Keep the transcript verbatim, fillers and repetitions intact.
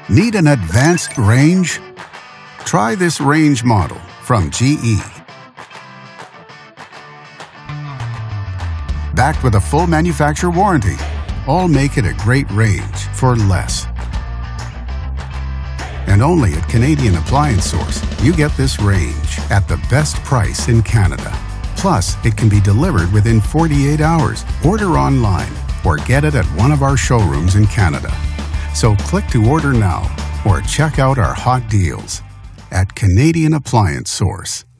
Need an advanced range? Try this range model from G E. Backed with a full manufacturer warranty, all make it a great range for less. And only at Canadian Appliance Source, you get this range at the best price in Canada. Plus, it can be delivered within forty-eight hours. Order online or get it at one of our showrooms in Canada. So click to order now or check out our hot deals at Canadian Appliance Source.